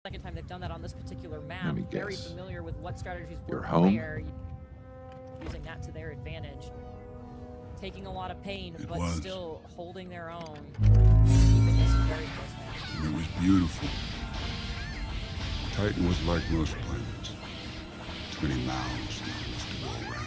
second time they've done that on this particular map. Let me Very guess. familiar with what strategies You're work home? where, using that to their advantage. Taking a lot of pain, It but was. still holding their own. Keeping this very close match. And it was beautiful. Titan was like most planets. Too many mouths, not enough to go around.